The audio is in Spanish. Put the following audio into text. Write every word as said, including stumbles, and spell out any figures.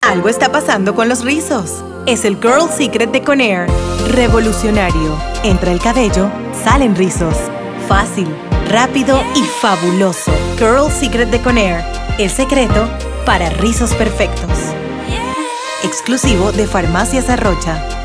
Algo está pasando con los rizos. Es el Girl Secret de Conair. Revolucionario. Entra el cabello, salen rizos. Fácil, rápido y fabuloso. Girl Secret de Conair. El secreto para rizos perfectos. Exclusivo de Farmacias Arrocha.